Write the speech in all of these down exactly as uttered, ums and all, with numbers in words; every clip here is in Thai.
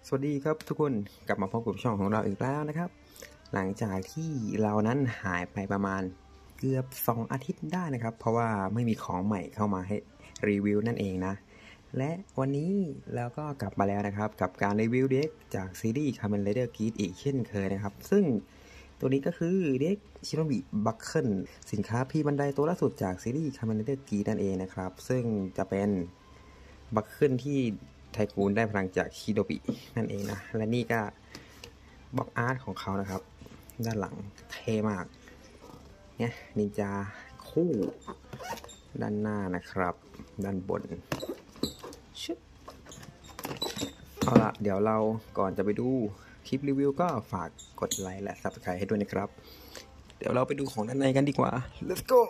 สวัสดีครับทุกคนกลับมาพบกับช่องของเราอีกแล้วนะครับหลังจากที่เรานั้นหายไปประมาณเกือบสองอาทิตย์ได้นะครับเพราะว่าไม่มีของใหม่เข้ามาให้รีวิวนั่นเองนะและวันนี้เราก็กลับมาแล้วนะครับกับการรีวิวเด็กจากซีรีส์ Kamen Rider Geats อีกเช่นเคยนะครับซึ่งตัวนี้ก็คือเด็กชิโนบิบัคเคิลสินค้าพีบันไดตัวล่าสุดจากซีรีส์ Kamen Rider Geats นั่นเองนะครับซึ่งจะเป็นบัคเคิลที่ไทคูนได้พลังจากชิโนบินั่นเองนะและนี่ก็บล็อกอาร์ตของเขานะครับด้านหลังเท่มากเนี่ยนินจาคู่ด้านหน้านะครับด้านบนชุดเอาละเดี๋ยวเราก่อนจะไปดูคลิปรีวิวก็ฝากกดไลค์และ ซับสไครบ์ ให้ด้วยนะครับเดี๋ยวเราไปดูของด้านในกันดีกว่า let's go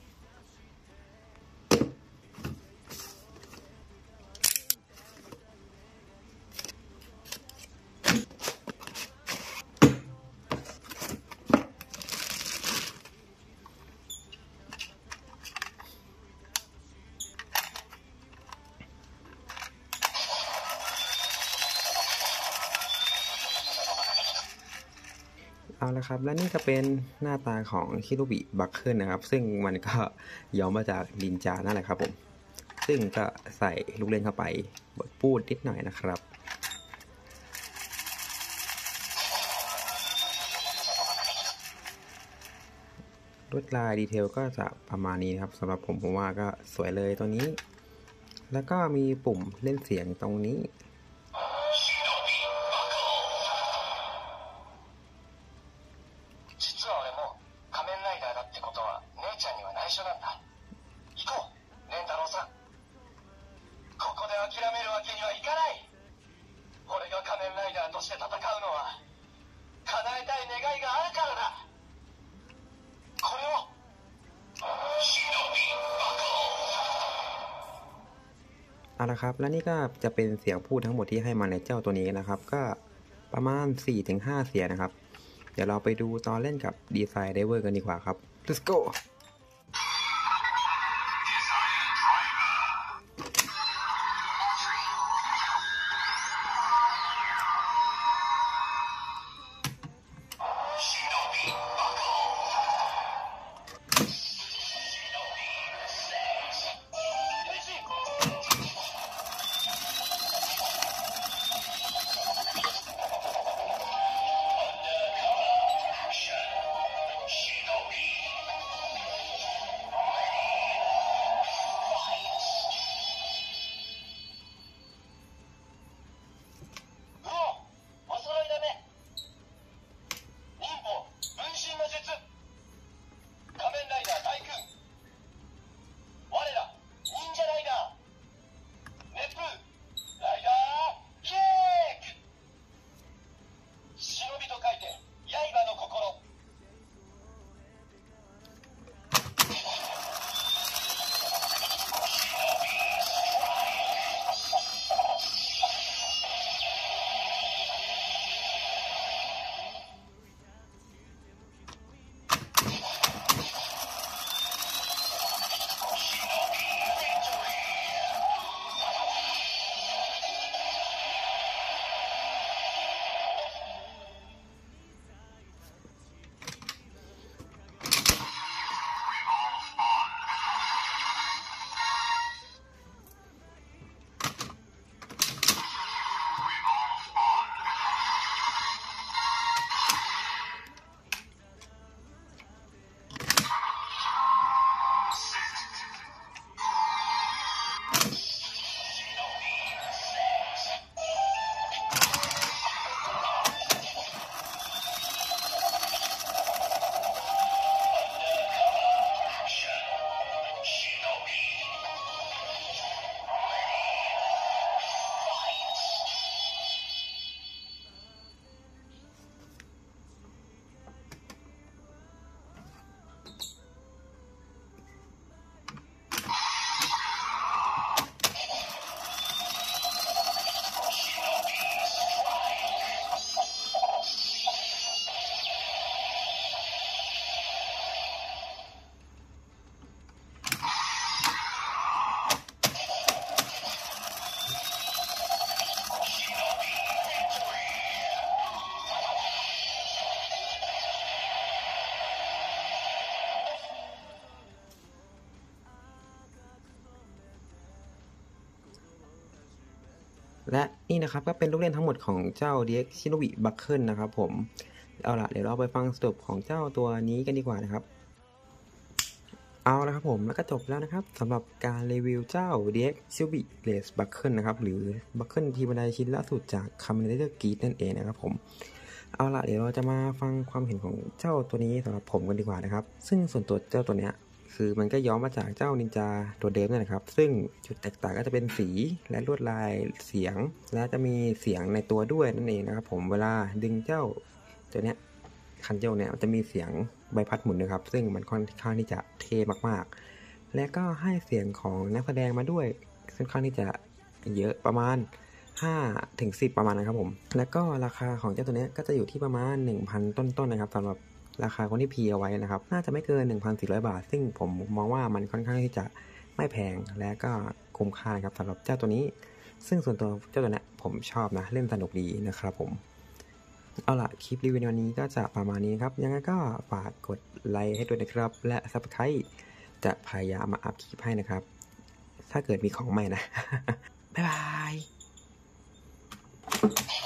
เอาละครับและนี่ก็เป็นหน้าตาของชิโนบิบัคเคิลนะครับซึ่งมันก็ย้อมมาจากนินจานั่นแหละครับผมซึ่งก็ใส่ลูกเล่นเข้าไปบทพูดนิดหน่อยนะครับลวดลายดีเทลก็จะประมาณนี้ครับสำหรับผมผมว่าก็สวยเลยตัวนี้แล้วก็มีปุ่มเล่นเสียงตรงนี้เอาละครับและนี่ก็จะเป็นเสียงพูดทั้งหมดที่ให้มาในเจ้าตัวนี้นะครับก็ประมาณ สี่ถึงห้า เสียงนะครับเดี๋ยวเราไปดูตอนเล่นกับดีไซน์ไดเวอร์กันดีกว่าครับ let's go และนี่นะครับก็เป็นลูกเล่นทั้งหมดของเจ้า ดี เอ็กซ์ Shinobi Buckle นะครับผมเอาล่ะเดี๋ยวเราไปฟังสรุปของเจ้าตัวนี้กันดีกว่านะครับเอาละครับผมแล้วก็จบแล้วนะครับสำหรับการรีวิวเจ้า ดี เอ็กซ์ Shinobi Lace Buckle นะครับหรือ Buckle ทีบันไดชิ้นล่าสุดจาก Kamen Rider Geats นั่นเองนะครับผมเอาล่ะเดี๋ยวเราจะมาฟังความเห็นของเจ้าตัวนี้สำหรับผมกันดีกว่านะครับซึ่งส่วนตัวเจ้าตัวเนี้ยคือมันก็ย้อมมาจากเจ้านินจาตัวเดิมนั่นแหละครับซึ่งจุดแตกต่างก็จะเป็นสีและลวดลายเสียงและจะมีเสียงในตัวด้วยนั่นเองนะครับผมเวลาดึงเจ้าตัวเนี้ยคันโยกเนี่ยจะมีเสียงใบพัดหมุนนะครับซึ่งมันค่อนข้างที่จะเท่มากๆและก็ให้เสียงของนักแสดงมาด้วยค่อนข้างที่จะเยอะประมาณห้าถึงสิบประมาณนะครับผมแล้วก็ราคาของเจ้าตัวนี้ก็จะอยู่ที่ประมาณ หนึ่งพัน ต้นๆนะครับสำหรับราคาคนที่พีเอาไว้นะครับน่าจะไม่เกิน หนึ่งพันสี่ร้อย บาทซึ่งผมมองว่ามันค่อนข้างที่จะไม่แพงและก็คุ้มค่านะครับสำหรับเจ้าตัวนี้ซึ่งส่วนตัวเจ้าตัวนี้ผมชอบนะเล่นสนุกดีนะครับผมเอาล่ะคลิปรีวิวในวันนี้ก็จะประมาณนี้ครับยังไงก็ฝากกดไลค์ให้ด้วยนะครับและ ซับสไครบ์ จะพยายามมาอัพคลิปให้นะครับถ้าเกิดมีของใหม่นะบ๊ายบาย